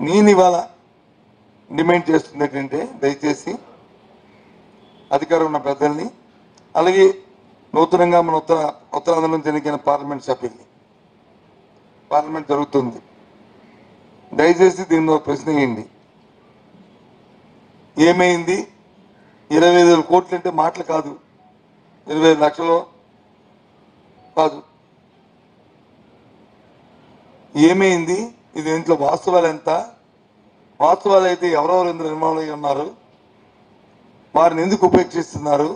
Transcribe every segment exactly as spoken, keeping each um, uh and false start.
నేను ఇవాళ డిమాండ్ చేస్తుంది ఏంటంటే దయచేసి అధికారం ఉన్న పెద్దల్ని అలాగే నూతనంగా మన ఉత్తర ఉత్తరాంధ్ర నుంచి ఎన్నికైన పార్లమెంట్ సభ్యుల్ని పార్లమెంట్ జరుగుతుంది దయచేసి దీనిలో ప్రశ్న వేయండి ఏమైంది ఇరవై ఐదు వేల కోట్లు అంటే మాటలు కాదు ఇరవై ఐదు లక్షలు కాదు ఏమైంది ఇది ఇంట్లో వాస్తవాలు ఎంత వాస్తవాలు అయితే ఎవరెవరు ఇందులో ఇన్వాల్వ్ అయి ఉన్నారు వారిని ఎందుకు ఉపేక్షిస్తున్నారు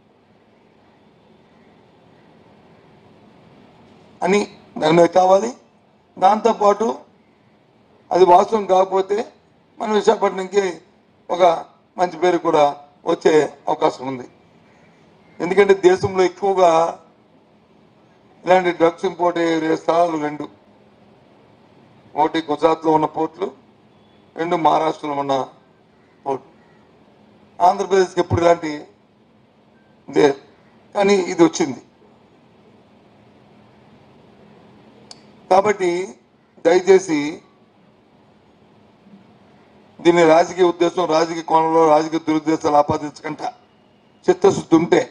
అని దాని మీద కావాలి దాంతోపాటు అది వాస్తవం కాకపోతే మన విశాఖపట్నంకి ఒక మంచి పేరు కూడా వచ్చే అవకాశం ఉంది ఎందుకంటే దేశంలో ఎక్కువగా ఇలాంటి డ్రగ్స్ ఇంపోర్ట్ అయ్యే స్థలాలు రెండు ఒకటి గుజరాత్లో ఉన్న పోర్ట్లు రెండు మహారాష్ట్రలో ఉన్న పోర్ట్ ఆంధ్రప్రదేశ్కి ఎప్పుడు ఇలాంటి దే కానీ ఇది వచ్చింది కాబట్టి దయచేసి దీన్ని రాజకీయ ఉద్దేశం రాజకీయ కోణంలో రాజకీయ దురుద్దేశాలు ఆపాదించకుండా చిత్తశుద్ధి ఉంటే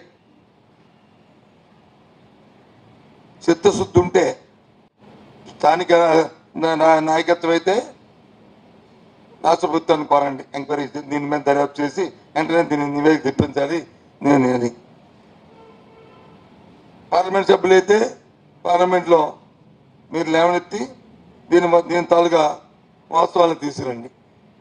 చిత్తశుద్ధి ఉంటే స్థానిక నాయకత్వం అయితే రాష్ట్ర ప్రభుత్వాన్ని కోరండి ఎంక్వైరీ దీని మీద దర్యాప్తు చేసి వెంటనే దీన్ని నివేదిక తెప్పించాలి నేను అది పార్లమెంట్ సభ్యులు అయితే పార్లమెంట్లో మీరు లేవనెత్తి దీని దీని తాలుగా వాస్తవాలను తీసుకురండి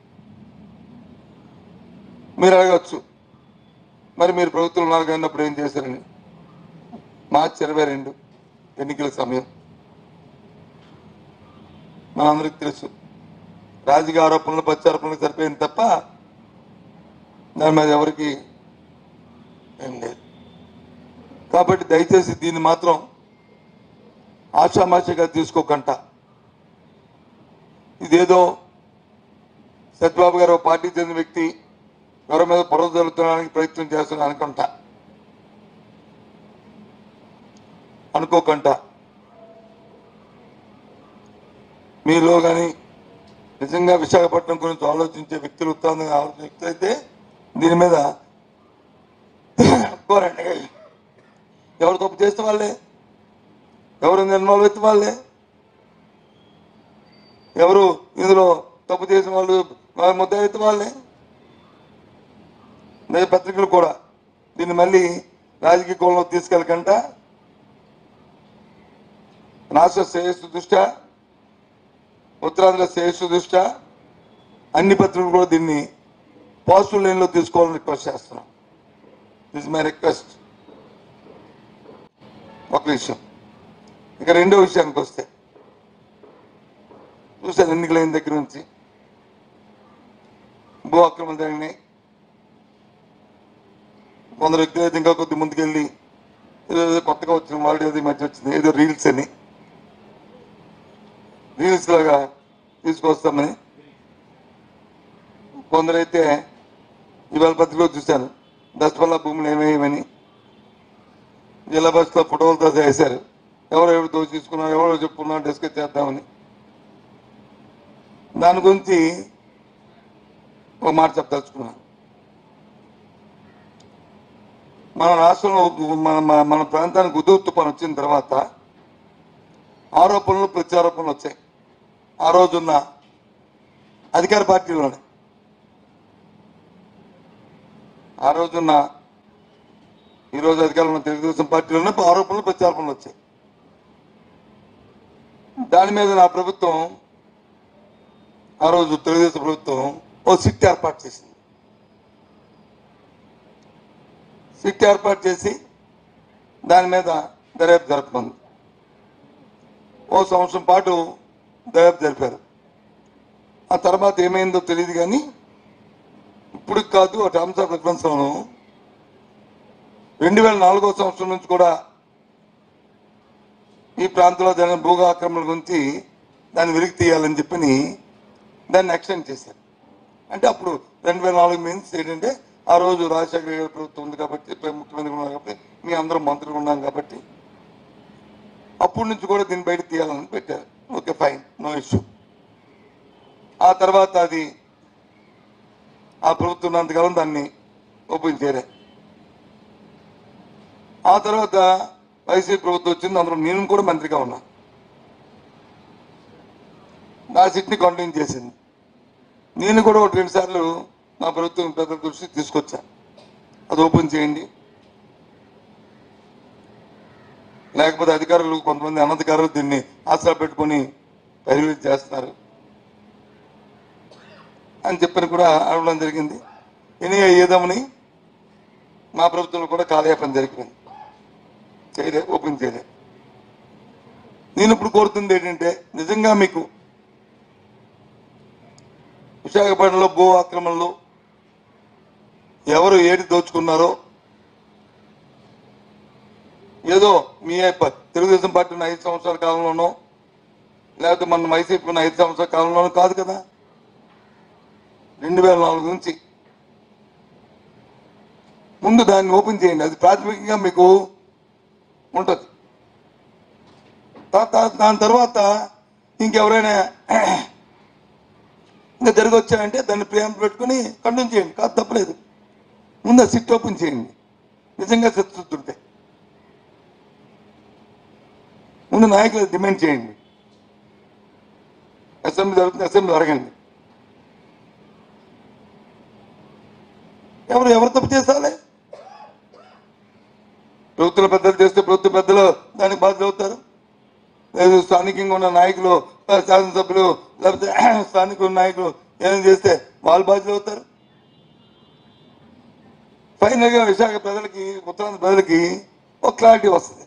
మీరు అడగచ్చు మరి మీరు ప్రభుత్వం ఉన్నారు కానీ ఏం చేశారని మార్చి ఇరవై రెండు ఎన్నికల సమయం మనందరికీ తెలుసు రాజకీయ ఆరోపణలు ప్రత్యారోపణలు సరిపోయింది తప్ప దాని మీద ఎవరికి ఏం లేదు కాబట్టి దయచేసి దీన్ని మాత్రం ఆషామాషిగా తీసుకోకుండా ఇదేదో సత్యబాబు గారు పార్టీ చెందిన వ్యక్తి ఎవరి మీద బురద జరుగుతానికి ప్రయత్నం చేస్తున్నా అనుకుంటా అనుకోకుండా మీలో కానీ నిజంగా విశాఖపట్నం గురించి ఆలోచించే వ్యక్తులు ఉత్సాహంగా ఆలోచించే వ్యక్తులు అయితే దీని మీద కోరండి ఎవరు తప్పు చేస్తే వాళ్ళే ఎవరు ఇన్వాల్వ్ అయితే వాళ్ళే ఎవరు ఇందులో తప్పు చేసిన వాళ్ళు ముద్ద అయితే వాళ్ళే పత్రికలు కూడా దీన్ని మళ్ళీ రాజకీయ కోణంలో తీసుకెళ్ళకుండా రాష్ట్ర శ్రేయస్సు దృష్ట్యా ఉత్తరాంధ్ర శ్రేయస్సు దృష్ట్యా అన్ని పత్రికలు కూడా దీన్ని పాజిటివ్ లైన్లో తీసుకోవాలని రిక్వెస్ట్ చేస్తున్నాం దిస్ మై రిక్వెస్ట్ ఒక విషయం ఇక రెండో విషయానికి వస్తే చూశాను ఎన్నికలైన దగ్గర నుంచి భూ అక్రమాలు జరిగినాయి కొందరు వ్యక్తులు అయితే ఇంకా కొద్ది ముందుకెళ్ళి ఏదో కొత్తగా వచ్చిన వాళ్ళు ఏదో మధ్య వచ్చింది ఏదో రీల్స్ అని రీల్స్ లాగా తీసుకొస్తామని కొందరైతే ఇవాళ పత్రికలో చూశాను దశపల్ల భూములు ఏమేయమని జిల్లా బస్సులో ఫోటోలతో వేశారు ఎవరెవరు దోచి తీసుకున్నారు ఎవరో చెప్పుకున్నారు డిస్కస్ చేద్దామని దాని గురించి ఒక మాట చెప్పదలుచుకున్నాను మన రాష్ట్రంలో మన మన ప్రాంతానికి ఉద్యోగ తుఫాను వచ్చిన తర్వాత ఆరోపణలు ప్రత్యారోపణలు వచ్చాయి ఆ రోజున్న అధికార పార్టీలోనే ఆ రోజున్న ఈరోజు అధికారంలో తెలుగుదేశం పార్టీలోనే ఆరోపణలు ప్రత్యారోపణలు వచ్చాయి దాని మీద నా ప్రభుత్వం ఆ రోజు తెలుగుదేశం ప్రభుత్వం ఓ సిట్ ఏర్పాటు చేసింది సిట్ ఏర్పాటు చేసి దాని మీద దర్యాప్తు జరుపుకుంది ఓ సంవత్సరం పాటు దర్యాప్తు జరిపారు ఆ తర్వాత ఏమైందో తెలియదు కానీ ఇప్పుడు కాదు ఆ టర్మ్స్ ఆఫ్ రిఫరెన్స్లోను రెండు వేల నాలుగో సంవత్సరం నుంచి కూడా ఈ ప్రాంతంలో జరిగిన భూగా ఆక్రమణ గురించి దాన్ని వెలికి తీయాలని చెప్పని దాన్ని ఎక్స్టెండ్ చేశారు అంటే అప్పుడు రెండు వేల నాలుగు మీన్స్ ఏంటంటే ఆ రోజు రాజశేఖర గారి ప్రభుత్వం ఉంది కాబట్టి ముఖ్యమంత్రి ఉన్నారు కాబట్టి మీ అందరూ మంత్రులు ఉన్నాం కాబట్టి అప్పటి నుంచి కూడా దీన్ని బయట తీయాలని పెట్టారు ఓకే ఫైన్ నో ఇష్యూ ఆ తర్వాత అది ఆ ప్రభుత్వం ఉన్నంతకాలం దాన్ని ఓపెన్ చేయలే. ఆ తర్వాత వైసీపీ ప్రభుత్వం వచ్చింది, అందులో నేను కూడా మంత్రిగా ఉన్నా. నా సిట్ని కంటిన్యూ చేసింది. నేను కూడా ఒకటి రెండు సార్లు నా ప్రభుత్వం పెద్దల దృష్టికి తీసుకొచ్చా, అది ఓపెన్ చేయండి, లేకపోతే అధికారులు కొంతమంది అనధికారులు దీన్ని ఆశ పెట్టుకొని పరిమితి చేస్తున్నారు అని చెప్పని కూడా అడగడం జరిగింది. ఎనీ ఏదామని మా ప్రభుత్వంలో కూడా కాలయాపన జరిగింది, చేయలే, ఓపెన్ చేయలే. నేను ఇప్పుడు కోరుతుంది ఏంటంటే, నిజంగా మీకు విశాఖపట్నంలో భూ ఆక్రమణలో ఎవరు ఏది దోచుకున్నారో, ఏదో మీ తెలుగుదేశం పార్టీ ఉన్న ఐదు సంవత్సరాల కాలంలోనో లేకపోతే మన వైసీపీ ఉన్న ఐదు సంవత్సరాల కాలంలోనో కాదు కదా, రెండు వేల నాలుగు నుంచి ముందు దాన్ని ఓపెన్ చేయండి. అది ప్రాథమికంగా మీకు ఉంటుంది. దాని తర్వాత ఇంకెవరైనా ఇంకా జరిగి వచ్చాయంటే దాన్ని ప్రేమ పెట్టుకుని కంటిన్యూ చేయండి, కాదు తప్పలేదు. ముందు ఆ సిట్ ఓపెన్ చేయండి, నిజంగా చిత్తశుద్ధి ముందు నాయకులు డిమాండ్ చేయండి. అసెంబ్లీ జరుగుతుంది, అసెంబ్లీ అడగండి. ఎవరు ఎవరు తప్పు చేస్తారే, ప్రభుత్వ పెద్దలు చేస్తే ప్రభుత్వ పెద్దలు దానికి బాధ్యత అవుతారు. లేదు స్థానికంగా ఉన్న నాయకులు, శాసనసభ్యులు లేకపోతే స్థానిక నాయకులు ఏమైనా చేస్తే వాళ్ళు బాధ్యత అవుతారు. ఫైనల్గా విశాఖ ప్రజలకి, ఉత్తరాంధ్ర ప్రజలకి ఒక క్లారిటీ వస్తుంది.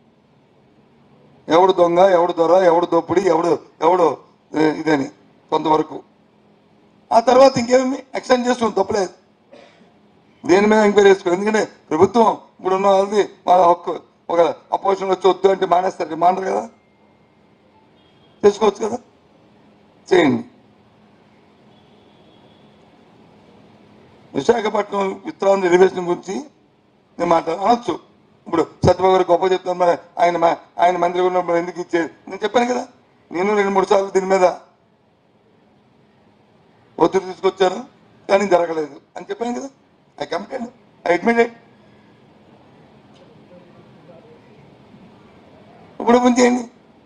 ఎవడు దొంగ, ఎవడు దొర, ఎవడు దోపిడి, ఎవడు ఎవడు ఇదని కొంతవరకు. ఆ తర్వాత ఇంకేమి ఎక్స్టెండ్ చేసుకుని తప్పలేదు, దేని మీద ఎంక్వైరీ చేసుకోవాలి. ఎందుకంటే ప్రభుత్వం ఇప్పుడు ఉన్న వాళ్ళది వాళ్ళ హక్కు. ఒక అపోజిషన్ వచ్చి వద్దు అంటే మానేస్తారు, మానరు కదా, చేసుకోవచ్చు కదా, చేయండి. విశాఖపట్నం ఉత్తరాంధ్ర రిజర్వేషన్ గురించి నేను మాట అనొచ్చు. ఇప్పుడు సత్యబాబు గారు గొప్ప చెప్తాను, మరి ఆయన ఆయన మంత్రి ఉన్నప్పుడు ఎందుకు ఇచ్చేది నేను చెప్పాను కదా. నేను రెండు మూడు సార్లు దీని మీద ఒత్తిడి తీసుకొచ్చాను, కానీ జరగలేదు అని చెప్పాను కదా. I committed, I admitted. ఇప్పుడు ఓపెన్ చేయండి.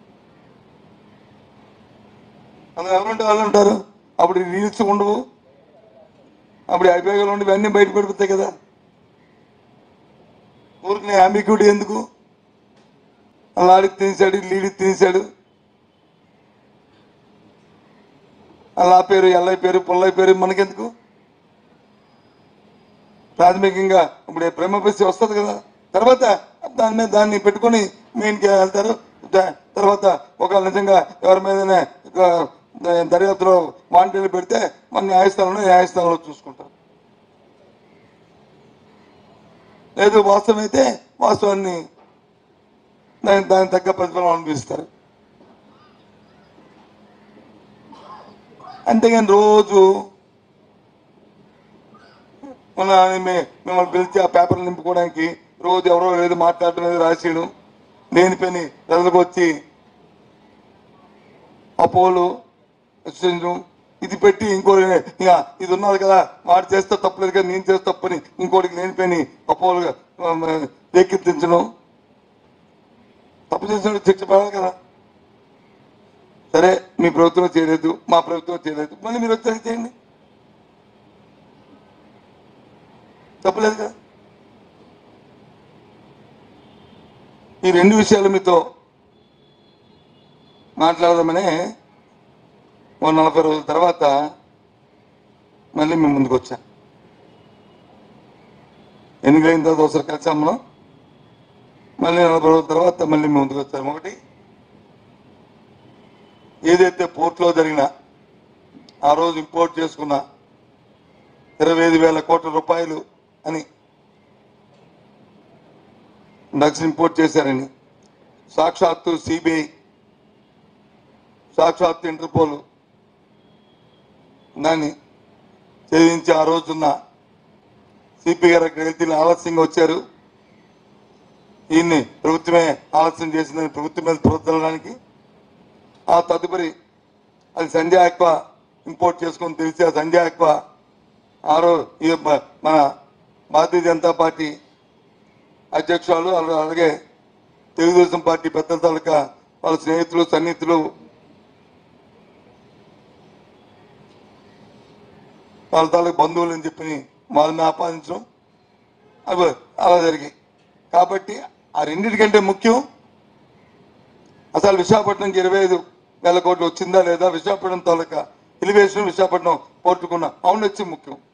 అందులో ఎవరుంటే వాళ్ళు ఉంటారు. అప్పుడు రీల్స్ ఉండవు, అప్పుడు అభియోగాలు ఉండవు, ఇవన్నీ బయట పడిపోతాయి కదా. ఊరికి అంబిగ్యూటీ ఎందుకు? అలా ఆడికి తినేశాడు, లీడికి తినేశాడు, అలా పేరు, ఎల్లయ్య పేరు, పుల్లయ్య పేరు మనకెందుకు? ప్రాథమికంగా ఇప్పుడు ప్రేమ పరిస్థితి వస్తుంది కదా. తర్వాత దాని మీద దాన్ని పెట్టుకొని మెయిన్కి వెళ్తారు. తర్వాత ఒక నిజంగా ఎవరి మీదనే దర్యాప్తులో వాంటీలు పెడితే మన న్యాయస్థానంలో న్యాయస్థానంలో చూసుకుంటారు. లేదు వాస్తవం అయితే వాస్తవాన్ని దాని దానికి తగ్గ ప్రతిఫలం అనిపిస్తారు. అంతేగాని రోజు మన మిమ్మల్ని పిలిచి ఆ పేపర్లు నింపుకోవడానికి రోజు ఎవరో ఏదో మాట్లాడటం, ఏదో రాసేయడం, దేని పని ప్రజలకు వచ్చి అపోలు ఇది పెట్టి ఇంకో ఇక ఇది ఉన్నది కదా, వాడు చేస్తే తప్పలేదు కదా, నేను చేస్తే తప్పని ఇంకోటికి లేని పని అపోలుగా రేకెత్తించడం, తప్పు చేసిన శిక్ష పడాలి కదా. సరే మీ ప్రభుత్వం చేయలేదు, మా ప్రభుత్వం చేయలేదు, మళ్ళీ మీరు వచ్చాక చేయండి, తప్పలేదు కదా. ఈ రెండు విషయాలు మీతో మాట్లాడదామనే ఓ నలభై రోజుల తర్వాత మళ్ళీ మేము ముందుకు వచ్చాం. ఎన్నికైన తర్వాత ఒకసారి కలిసాం మనం, మళ్ళీ నలభై రోజుల తర్వాత మళ్ళీ మేము ముందుకు వచ్చాము. ఒకటి, ఏదైతే పోర్ట్లో జరిగిన ఆ రోజు ఇంపోర్ట్ చేసుకున్న ఇరవై ఐదు వేల కోట్ల రూపాయలు అని డ్రగ్స్ ఇంపోర్ట్ చేశారని సాక్షాత్తు సిబిఐ, సాక్షాత్తు ఇంటర్పోల్ దాన్ని ఛేదించి ఆ రోజున్న సిపి గారు అక్కడికి వెళ్తే ఆలస్యంగా వచ్చారు. ఈయన్ని ప్రభుత్వమే ఆలస్యం చేసిందని ప్రభుత్వం మీద ప్రవర్తించడానికి ఆ తదుపరి అది సంజయ్ ఆక్వా ఇంపోర్ట్ చేసుకొని తెలిసి ఆ సంజయ్ ఎక్కువ ఆరో ఈ మ- మన భారతీయ జనతా పార్టీ అధ్యక్షురాలు అలా- అలాగే తెలుగుదేశం పార్టీ పెద్దల తాలూకా వాళ్ళ స్నేహితులు సన్నిహితులు వాళ్ళ తాలూకు బంధువులు అని చెప్పి వాళ్ళని ఆపాదించడం అవి అలా జరిగాయి. కాబట్టి ఆ రెండింటికంటే ముఖ్యం అసలు విశాఖపట్నంకి ఇరవై ఐదు వేల కోట్లు వచ్చిందా లేదా, విశాఖపట్నం తాలూకా ఎలివేషన్ విశాఖపట్నం పోర్టుకున్న అవును వచ్చి ముఖ్యం.